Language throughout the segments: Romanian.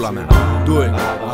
pula mea. 2.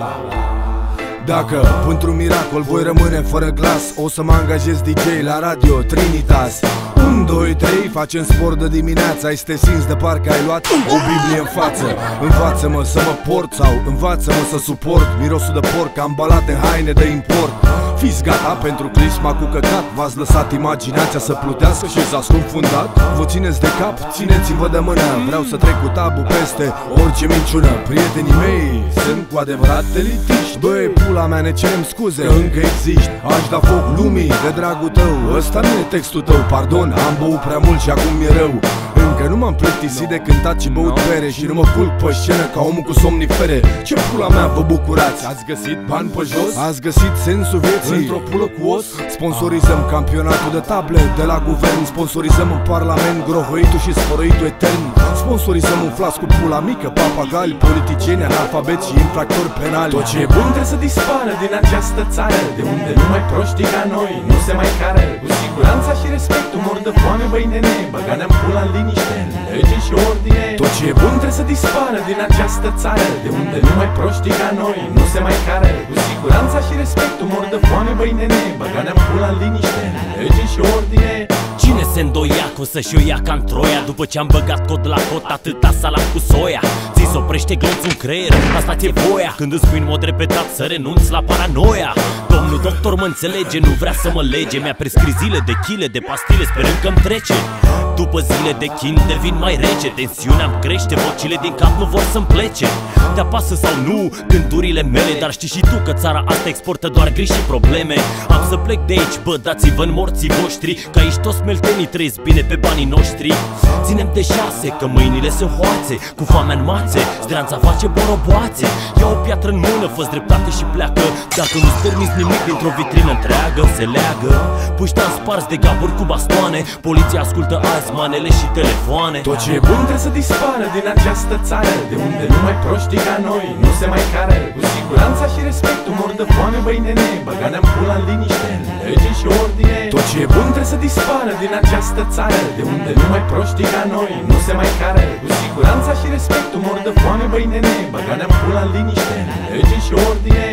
Dacă, pentru miracol, voi rămâne fără glas, o să mă angajez DJ la Radio Trinitas. 1, 2, 3, facem sport de dimineață. Ai să te simți de parcă ai luat o Biblie în față. Învață-mă să mă port sau învață-mă să suport mirosul de porc ambalat în haine de import. Fiți gata pentru clisma cu căcat. V-ați lăsat imaginația să plutească și s-a scufundat. Vă țineți de cap, țineți-vă de mână. Vreau să trec cu tabu peste orice minciună. Prietenii mei sunt cu adevărat elitiști. Băi, pula mea, ne cerem scuze că încă existi. Aș da foc lumii de dragul tău. Ăsta nu e textul tău, pardon, am băut prea mult și acum mi-e rău. Încă nu m-am plictisit de cântat și băut bere și nu mă culc pe scenă ca omul cu somnifere. Ce pula mea vă bucurați? Ați găsit bani pe jos? Ați găsit sensul vieții într-o pulă cu os? Sponsorizăm campionatul de table de la guvern. Sponsorizăm în parlament grohoitul și sfărăitul etern. Sponsorizăm un flas cu pula mică, papagali, politicieni, analfabeti și infractori penali. Tot ce e bun trebuie să dispară din această țară, de unde numai proștii ca noi nu se mai cară. Cu siguranța și respectul mor de foame, băi nene, băga-ne-am pula în liniște, în lege și ordine. Tot ce e bun trebuie să dispară din această țară, de unde numai proștii ca noi nu se mai cară. Cu siguranța și respectul mor de foame, băi nene, băga-ne-am pula în liniște, în lege și ordine. Cine se îndoia că o să-și o ia ca în Troia? După ce am băgat cod la cot, atâta salam cu soia. Ți-s oprește glonțul în creier, asta ți-e voia. Când îți spui în mod repetat să renunți la paranoia. Domnul doctor mă înțelege, nu vrea să mă lege. Mi-a prescris zile de chile, de pastile, sperând că-mi trece. După zile de chin devin mai rece. Tensiunea-mi crește, vocile din cap nu vor să-mi plece. Te apasă sau nu gândurile mele, dar știi și tu că țara asta exportă doar griji și probleme. Am să plec de aici, bă, dați-vă în morții voștri, că aici toți smeltenii trăiesc bine pe banii noștri. Ținem de 6, că mâinile se hoațe, cu foamea în mațe, zdreanța face boroboațe. Ia o piatră în mână, fă-ți dreptate și pleacă. Dacă nu-ți permiți nimic dintr-o vitrină întreagă, se leagă. Puști-am spars de gaburi cu bastoane, poliția ascultă azi manele și telefoane. Tot ce e bun trebuie să dispară din această țară, de unde numai proștii ca noi nu se mai cară. Cu siguranța și respectul mor de foame, băi nene, băga-ne-am pula în liniște, în lege și ordine. Tot ce e bun trebuie să dispară din această țară, de unde numai proștii ca noi nu se mai cară. Cu siguranța și respectul mor de foame, băi nene, băga-ne-am pula în liniște, în lege și ordine.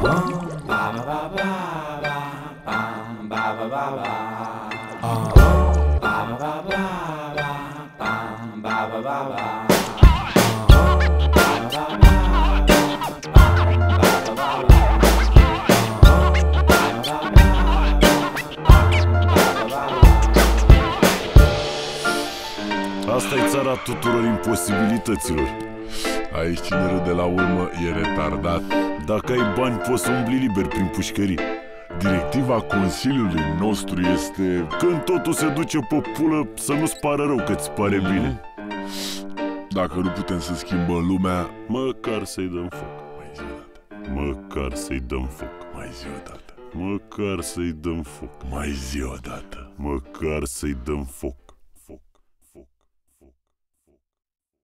Asta e țara tuturor imposibilităților. Aici cine râde la urmă e retardat. Dacă ai bani poți să umbli liber prin pușcării. Directiva Consiliului nostru este: când totul se duce pe pulă, să nu-ți pară rău că ți pare bine. Dacă nu putem să schimbăm lumea, măcar să-i dăm foc. Mai zi o dată. Măcar să-i dăm foc. Mai zi o dată. Măcar să-i dăm foc. Mai zi o dată. Măcar să-i dăm foc.